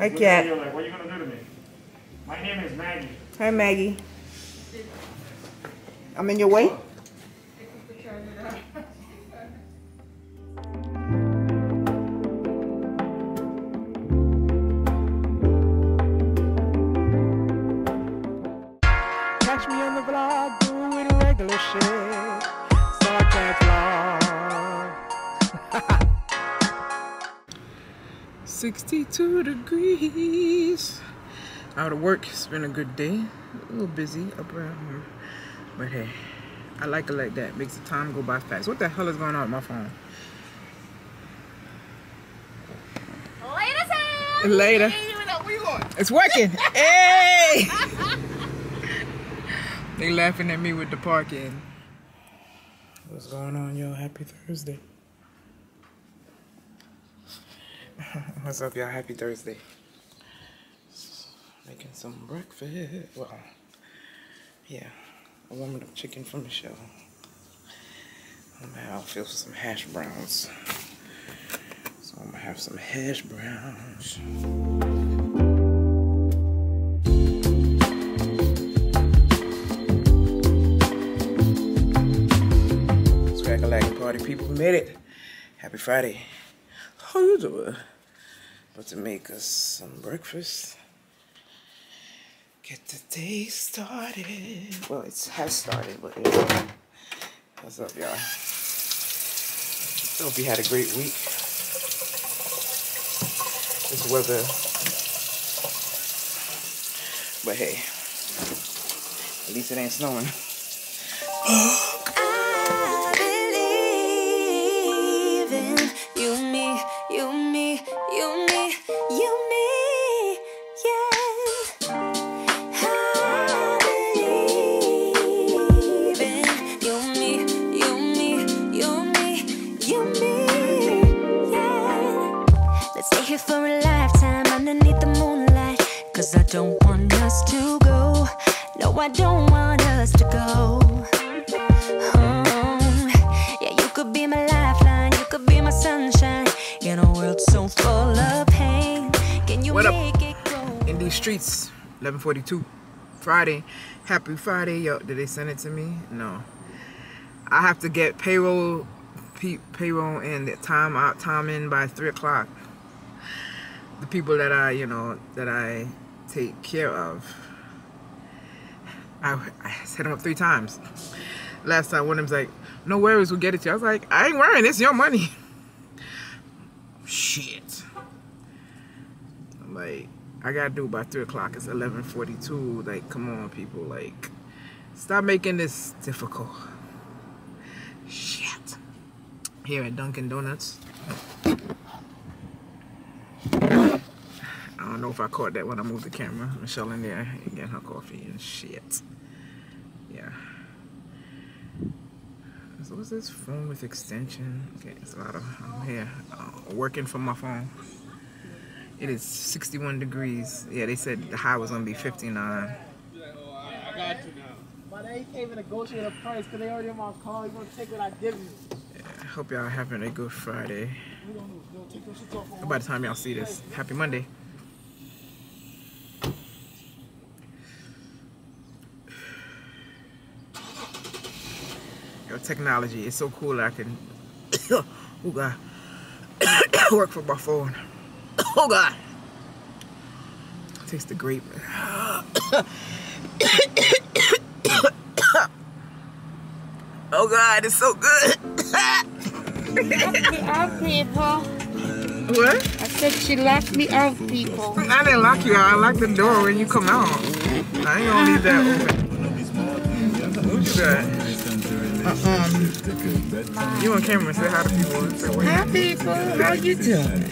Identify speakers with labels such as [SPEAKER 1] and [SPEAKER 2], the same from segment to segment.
[SPEAKER 1] Hi, Cat.
[SPEAKER 2] Like, what are you gonna do to me? My name is Maggie.
[SPEAKER 1] Hi, Maggie. I'm in your way?
[SPEAKER 3] Catch me on the vlog doing regular shit, so I can't vlog.
[SPEAKER 1] 62 degrees. Out of work. It's been a good day. A little busy up around here. But hey, I like it like that. Makes the time go by fast. What the hell is going on with my phone?
[SPEAKER 4] Later, Sam.
[SPEAKER 1] Later.
[SPEAKER 3] Where you going?
[SPEAKER 1] It's working. Hey! They laughing at me with the parking. What's going on, y'all? Happy Thursday. What's up, y'all? Happy Thursday. Making some breakfast. Well, yeah. I warmed up chicken from Michelle. I'm gonna have fill some hash browns. So I'm gonna have some hash browns. Swag-a-lagging party people made it. Happy Friday. How you doing? About to make us some breakfast. Get the day started. Well, it has started, but yeah. What's up, y'all? Hope you had a great week. This weather. But hey, at least it ain't snowing.
[SPEAKER 5] I don't want us to go. No, I don't want us to go. Yeah, you could be my lifeline, you could be my sunshine in a world so full of pain. Can you make it go?
[SPEAKER 1] In these streets, 11:42, Friday. Happy Friday. Yo, did they send it to me? No. I have to get payroll and the time in by 3 o'clock. The people that I take care of. I set them up 3 times. Last time one of them's like, no worries, we'll get it to you. I was like, I ain't worrying, it's your money. Shit. I'm like, I gotta do it by 3 o'clock. It's 11:42. Like, come on, people. Like, stop making this difficult. Shit. Here at Dunkin' Donuts. I don't know if I caught that when I moved the camera. Michelle in there getting her coffee and shit. Yeah. So what's this? Phone with extension. Okay, it's a lot of, I'm here working from my phone. It is 61 degrees. Yeah, they said the high was gonna be 59.
[SPEAKER 3] I got you now. But they can't even negotiate a price because they already in my car. You're gonna take what I give you.
[SPEAKER 1] Yeah, I hope y'all having a good Friday. By the time y'all see this, happy Monday. Technology is so cool that I can oh god work from my phone. Oh god, taste the grape. Oh god, it's so good.
[SPEAKER 4] Left me out, people.
[SPEAKER 1] What?
[SPEAKER 4] I said she left me out, people.
[SPEAKER 1] I didn't lock you out. I locked the door when you come out. I ain't gonna leave that open. What you got? You on camera, say hi to people. Say,
[SPEAKER 4] Hi, people. How you doing?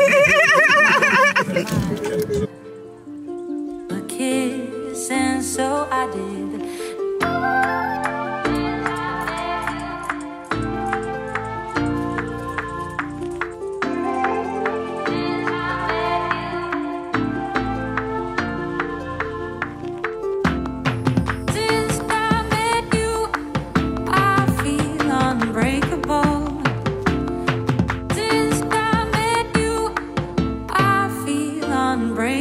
[SPEAKER 5] A kiss, and so I did. Unbreakable.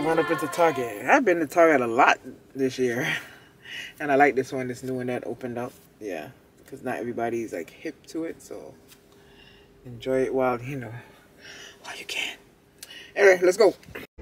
[SPEAKER 1] Run up into Target. I've been to Target a lot this year. And I like this one, this new one that opened up. Yeah, because not everybody's like hip to it, so enjoy it while you can. Anyway, let's go.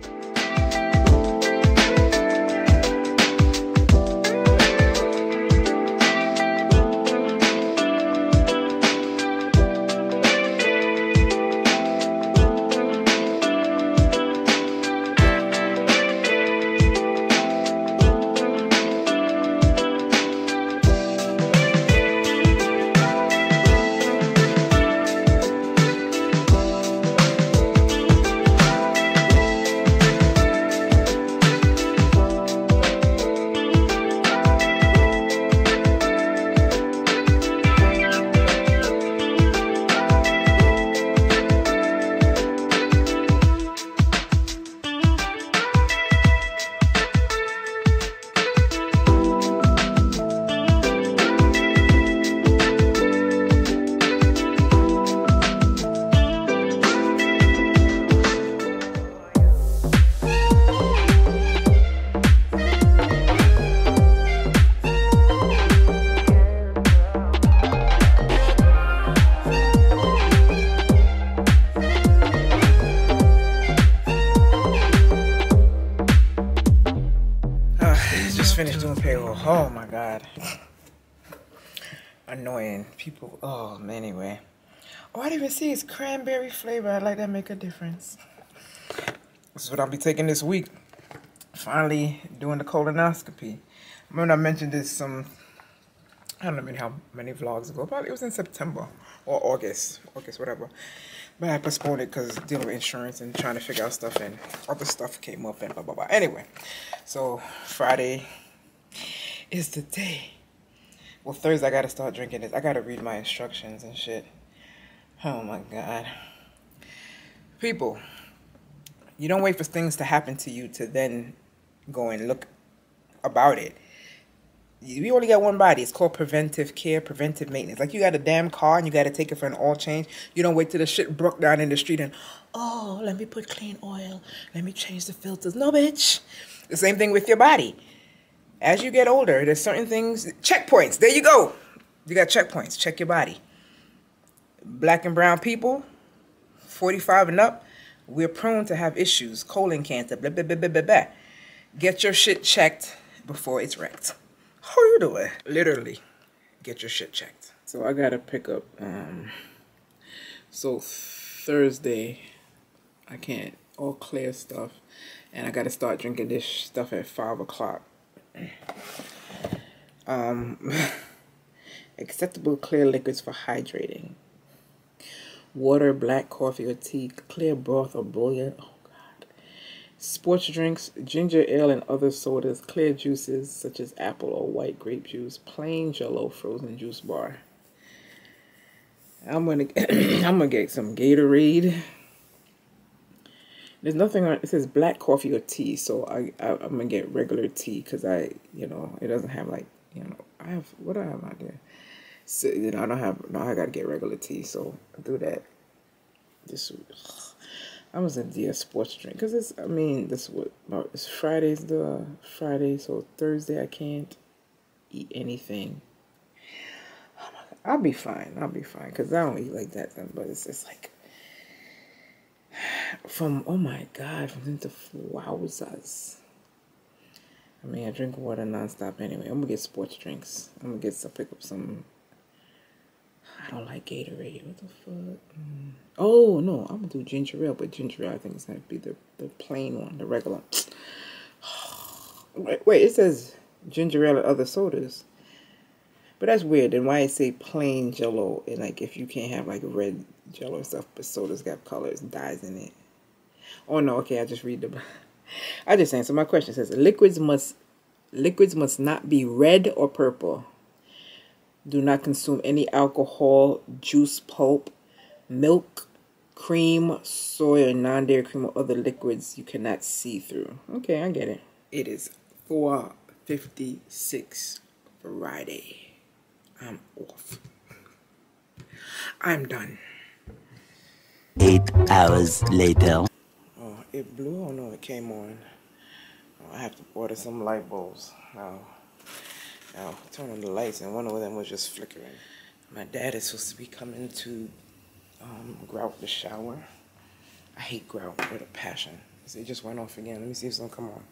[SPEAKER 1] Finished doing payroll. Oh my god. Annoying people. Oh man, anyway. Oh, I didn't even see it's cranberry flavor. I'd like that make a difference. This is what I'll be taking this week. Finally doing the colonoscopy. Remember I mentioned this I don't know how many vlogs ago. Probably it was in September or August, whatever. But I postponed it because dealing with insurance and trying to figure out stuff, and other stuff came up and blah blah blah. Anyway, so Friday is the day. Well, Thursday I gotta start drinking this. I gotta read my instructions and shit. Oh my god. People, you don't wait for things to happen to you to then go and look about it. We only got one body. It's called preventive care, preventive maintenance. Like you got a damn car and you got to take it for an oil change. You don't wait till the shit broke down in the street and, oh, let me put clean oil. Let me change the filters. No, bitch. The same thing with your body. As you get older, there's certain things. Checkpoints. There you go. You got checkpoints. Check your body. Black and brown people, 45 and up, we're prone to have issues. Colon cancer, blah, blah, blah, blah, blah, blah. Get your shit checked before it's wrecked. How you doing? Literally, get your shit checked. So I gotta pick up, so Thursday, I can't, all clear stuff, and I gotta start drinking this stuff at 5 o'clock. Acceptable clear liquids for hydrating. Water, black coffee or tea, clear broth or bouillon. Sports drinks, ginger ale and other sodas, clear juices such as apple or white grape juice, plain Jell-O frozen juice bar. I'm gonna get some Gatorade. There's nothing on it. Says black coffee or tea, so I'm gonna get regular tea because it doesn't have like what do I have out there? So I don't have. No, I gotta get regular tea, so I'll do that. I was in the sports drink because it's Friday's the Friday, so Thursday I can't eat anything. Oh my god, I'll be fine because I don't eat like that, but it's just like from into wowzers. I mean, I drink water nonstop anyway. I'm gonna get sports drinks. I'm gonna pick up some. I don't like Gatorade. What the fuck? Oh, no. I'm going to do ginger ale. But ginger ale, I think it's going to be the plain one. The regular. Wait, it says ginger ale and other sodas. But that's weird. Then why it say plain Jell-O? And, like, if you can't have, like, red Jell-O and stuff, but sodas got colors and dyes in it. Oh, no. Okay, I just read the... I just answered my question. It says, liquids must not be red or purple. Do not consume any alcohol, juice, pulp, milk, cream, soy, or non-dairy cream, or other liquids you cannot see through. Okay, I get it. It is 4:56 Friday. I'm off. I'm done.
[SPEAKER 6] 8 hours later.
[SPEAKER 1] Oh, it blew? Oh no, it came on. I have to order some light bulbs. Now, turn on the lights, and one of them was just flickering. My dad is supposed to be coming to grout the shower. I hate grout with a passion. It just went off again. Let me see if it's gonna come on.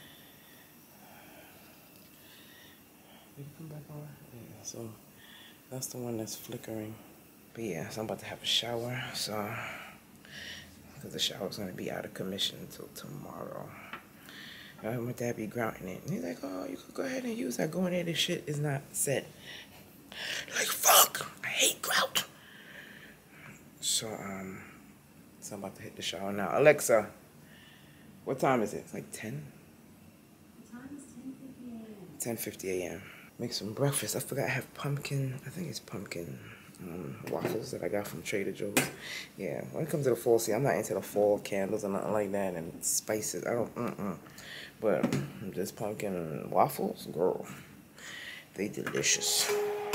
[SPEAKER 1] Did it come back on? Yeah, so that's the one that's flickering. But yeah, so I'm about to have a shower, so because the shower's gonna be out of commission until tomorrow. My dad be grouting it. And he's like, oh, you could go ahead and use that. Go in there, this shit is not set. Like, fuck! I hate grout! So I'm about to hit the shower now. Alexa, what time is it? It's like 10?
[SPEAKER 6] The time is 10:50 a.m.
[SPEAKER 1] 10:50 a.m. Make some breakfast. I forgot I have pumpkin. I think it's pumpkin waffles that I got from Trader Joe's. Yeah, when it comes to the fall season, I'm not into the fall candles or nothing like that and spices. I don't, But just pumpkin and waffles, girl, they delicious.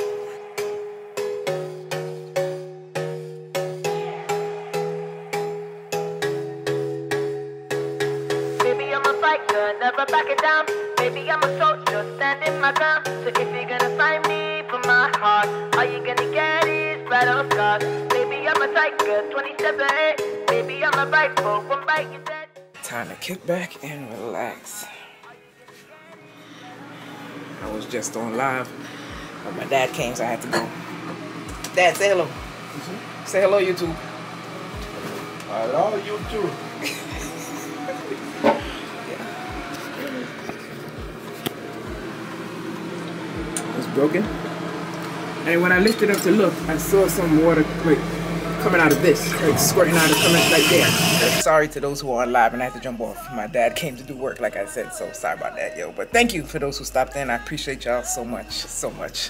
[SPEAKER 7] Baby, I'm a fighter, never backing down. Baby, I'm a soldier, standing my ground. So if you're gonna find me for my heart, all you gonna get is battle scars. Baby, I'm a tiger, 27-8. Baby, I'm a rifle, one bite you dead.
[SPEAKER 1] Time to kick back and relax. I was just on live, but my dad came, so I had to go. Dad, say hello. Say hello, YouTube.
[SPEAKER 3] Hello, YouTube.
[SPEAKER 1] It was broken. And when I lifted up to look, I saw some water like coming out of this, like squirting out of coming like there. Sorry to those who are on live and I had to jump off. My dad came to do work, like I said, so sorry about that, yo. But thank you for those who stopped in. I appreciate y'all so much, so much.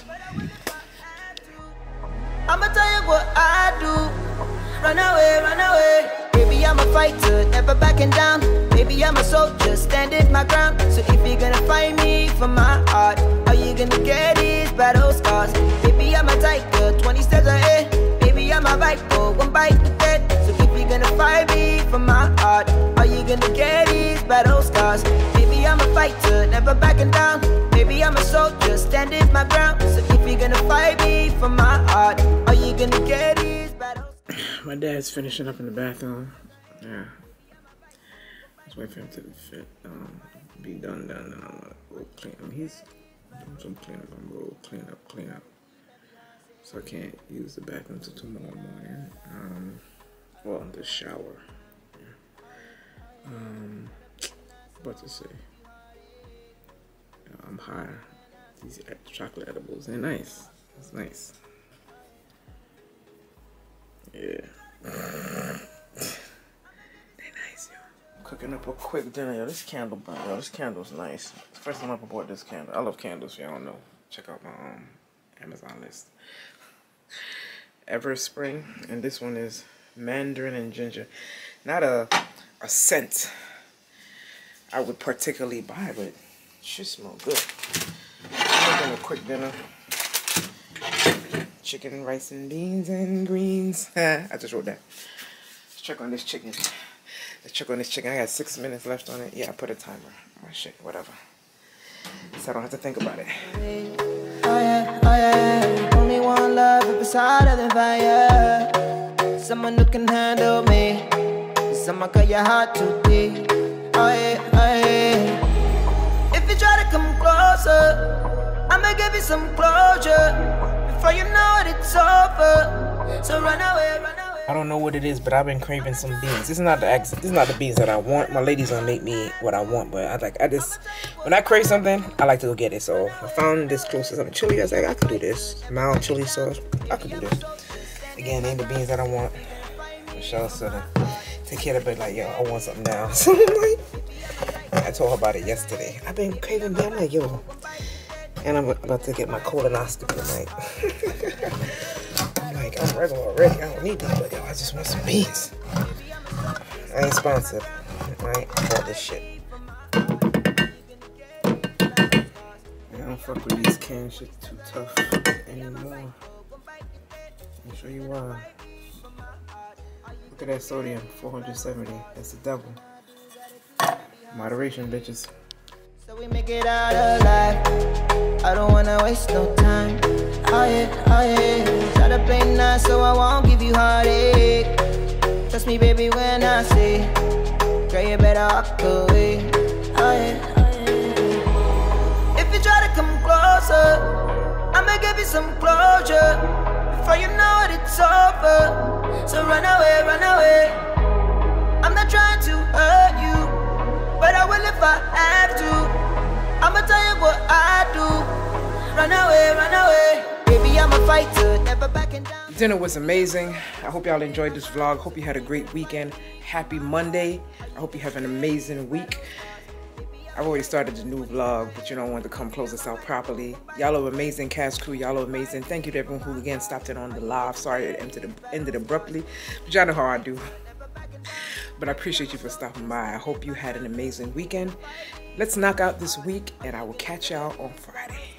[SPEAKER 7] I'ma tell you what I do. Run away, run away. Baby, I'm a fighter, never backing down. Baby, I'm a soldier, standing my ground. So if you're gonna find me for my heart, all you gonna get is battle scars. Baby, I'm a tiger, 20 steps ahead. Baby, I'm a rifle, one bite to dead. So if you're gonna find me for my heart, all you gonna get is battle scars. Baby, I'm a fighter, never backing down. Baby, I'm a soldier, standing my ground. So if you're gonna fight me for my heart, all you gonna get is battle scars.
[SPEAKER 1] My dad's finishing up in the bathroom. Yeah. Just wait for him to be done, and I'm gonna go clean him. He's doing some cleanup. I'm gonna go clean up. So I can't use the bathroom until tomorrow morning. Well, the shower. Yeah. What to say? I'm high. These chocolate edibles, they're nice. It's nice. Yeah. They're nice, yo. Cooking up a quick dinner, yo. This candle burn, yo. This candle's nice. It's the first time I ever bought this candle. I love candles, if y'all don't know. Check out my Amazon list. Everspring, and this one is mandarin and ginger. Not a scent I would particularly buy, but it should smell good. I'm making a quick dinner. Chicken, rice, and beans and greens. I just wrote that. Let's check on this chicken. Let's check on this chicken. I got 6 minutes left on it. Yeah, I put a timer. Oh shit, whatever. So I don't have to think about it.
[SPEAKER 7] Oh yeah. Only one love up beside of the fire. Someone who can handle me. Someone cut your heart too deep. Oh yeah. If you try to come closer, I'ma give you some closure. Before you know it, it's over. So run away, run away.
[SPEAKER 1] I don't know what it is, but I've been craving some beans. This is not the beans that I want. My lady's gonna make me what I want, but when I crave something, I like to go get it. So I found this close to some chili. I was like, I could do this. Mild chili sauce. I could do this. Again, ain't the beans that I want. Michelle said, take care of it. Like, yo, I want something now. So I'm like, I told her about it yesterday. I've been craving beans. I'm like, yo. And I'm about to get my colonoscopy tonight. I'm like, I'm regular already. I don't need that, but yo, I just want some beans. I ain't sponsored. I bought this shit. I don't fuck with these canned shit too tough anymore. I'll show you why. Look at that sodium, 470. That's the double. Moderation, bitches.
[SPEAKER 7] So we make it out alive. I don't wanna waste no time. Oh yeah, oh yeah. Try to play nice so I won't give you heartache. Trust me, baby, when I say, girl, you better walk away. Oh yeah, oh yeah. If you try to come closer, I'ma give you some closure. Before you know it, it's over. So run away, run away. I'm not trying to hurt you, but I will if I have to. I'ma tell you what I do. Run away, run away. Baby, I'm a fighter, never backing down.
[SPEAKER 1] Dinner was amazing. I hope y'all enjoyed this vlog. Hope you had a great weekend. Happy Monday. I hope you have an amazing week. I've already started the new vlog, but you know, I wanted to come close this out properly. Y'all are amazing, cast crew. Y'all are amazing. Thank you to everyone who again stopped in on the live. Sorry it ended abruptly, but y'all know how I do. But I appreciate you for stopping by. I hope you had an amazing weekend. Let's knock out this week, and I will catch y'all on Friday.